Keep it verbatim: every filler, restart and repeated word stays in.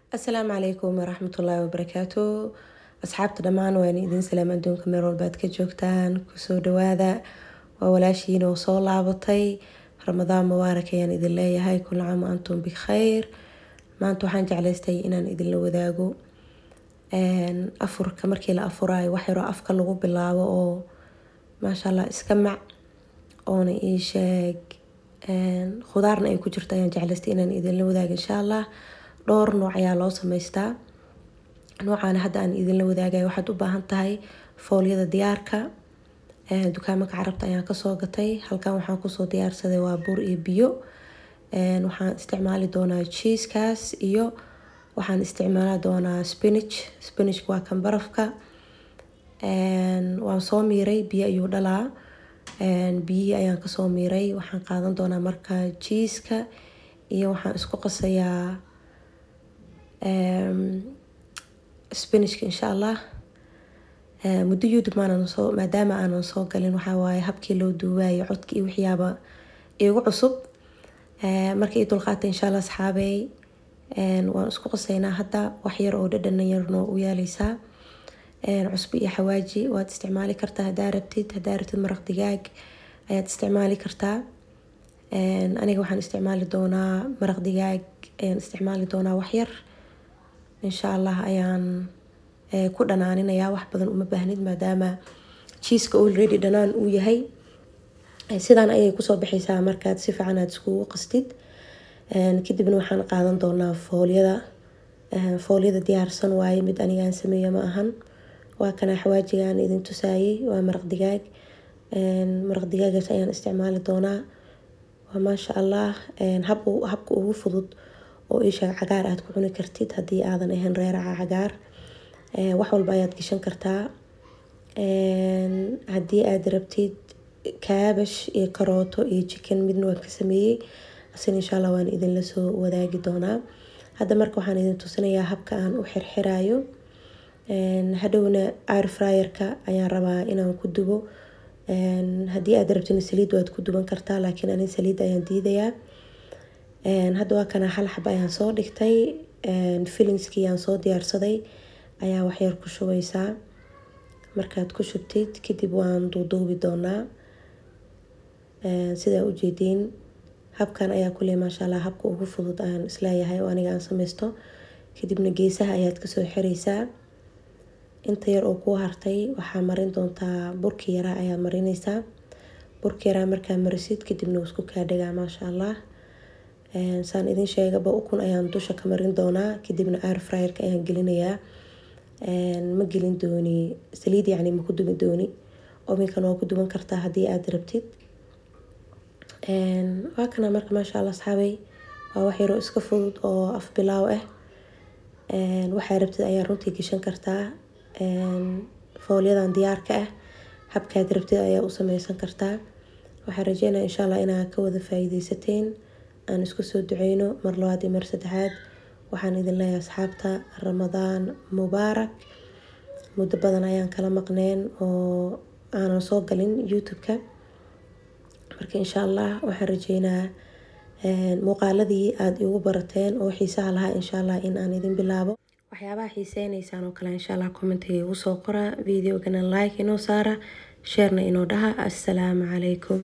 السلام عليكم ورحمة الله وبركاته. أصحابتي دمان وين إذن سلام أدونكم ميرول بعد كجوكتان كسو دواذا وولاشين وصول عبطي رمضان مبارك يعني إذن الله هاي كل عام وأنتم بخير. ما أنتو حانج على استي إنان إذن لو ذاقو أن أفر كمركي لأفراي وحيرا أفكار لغو بالله وأو ما شاء الله اسكمع أونا إيشاق أن خضارنا أي كجرتا يعني على استي إنان إذن لو ذاق إن شاء الله dhowr nooc ayaa loo samaystaa. Noocaan hadda aan idin la wadaagay waxaad u baahan tahay foolyada diyaarka ee dukaamada carabta ayaan ka soo gatay. Halkan waxaan ku soo diyaarsaday waa bur iyo biyo. Een waxaan isticmaali doonaa cheese kaas iyo waxaan isticmaali doonaa spinach. Spinach waa kan barafka. Een waan soo miiray biyo ayuu dhalaa. Een biyo ayaan ka soo miiray. Waxaan qaadan doonaa marka cheese ka iyo waxaan isku qasayaa Um, spinach إن شاء الله. مدة يوتيوب ما أنا نصو ما دام أنا نصو قالين وحواي حبكي لو دواي عدكي وحيابا إيو عصب. مركي طلقات إن شاء الله أصحابي ونسكو قصينا حتى وحير أو ددنا يرنو ويا ليسا عصبي حواجي وتستعمالي كرتا هدارتي هدارة المرق دقاق تستعمالي كرتا. أنا وحن استعمالي دونا مرق دقاق استعمالي دونا وحير إن شاء الله أيان كل دنانين يا واحد بدن أم بهند ما دام cheese كأول ريدي دنان وياهي سيدان أي كوسو بحيسا مركات سيف عنا تسكو قصتيد كده بنو حان قادن دونا فوليدا فوليدا ديار سنواي مد أني جان سمية معهن وكان حواجي يعني إذن تسايي ومرق دجاج مرق دجاج سيان استعمال دونا وما شاء الله هبو هبكو فضود oo isha cagaar aad ku cuni kartid hadii aadan ahayn reeraca cagaar ee wax walba ayaad gashan kartaa een hadii aad rabtid kaabash iyo karooto iyo chicken midna waan ka sameeyay asan insha Allah waan idin la soo wadaagi doonaa. Hadda marka waxaan idin tusinayaa habka aan u xirxiraayo. een hadhowna air fryer ka ayaan rabaa inaan ku dubo. een hadii aad rabtid saliid waad ku duban kartaa laakiin ani saliid ayaan diidayaa. een hadda waa kana hal xab ayaan soo dhigtay een fillingskii aan soo diyaarsaday ayaa wax yar ku shubeysaa. Markaad ku shubtid kadib waan duuduubi doonaa. een sida u jeedin habkan ayaa kuley ma sha Allah habka ugu fudud aan isleeyahay oo aniga aan sameysto. Kadibna geesaha ayaad ka soo xireysaa. Inta yar oo ku hartay waxaa marin doontaa burki yara ayaa marinaysaa. Burki yara markaa marisid kadibna isku kaa dhigaa ma sha Allah. een saan idin sheegaba ukun ayaan dusha ka marin doonaa kadibna air fryer ka ayaan gelinayaa. een ma gelin dooni saliid yani ma ku dubi dooni ovenkan waa ku duban kartaa hadii aad rabtid. een waa kana marka ma sha Allah asxaabay waa wax yar oo iska fudud oo af bilaaw ah. een waxa rabtid ayaa runtii gashan kartaa. een foolyadan diyaarka ah habkaad rabtid ayaa u sameysan kartaa. waxaan rajeynayaa insha Allah inaad ka wada faa'iideysateen. aan isku soo duceyno mar labaad iyo mar saddexaad. waxaan idin leeyahay asxaabta Ramadaan mubaarak. muddo badan ayaan kala maqneen oo aanan soo galin YouTube-ka. marka insha Allah waxaan rajeynayaa een muuqaaladii aad igu barateen oo xiisaha lahaa insha Allah in aan idin bilaabo. waxyaabaha xiiseenaysaan oo kale insha Allah comment-iga igu soo qora. video-gana like inoo saara, share-na inoo dhaha. assalaamu calaykum.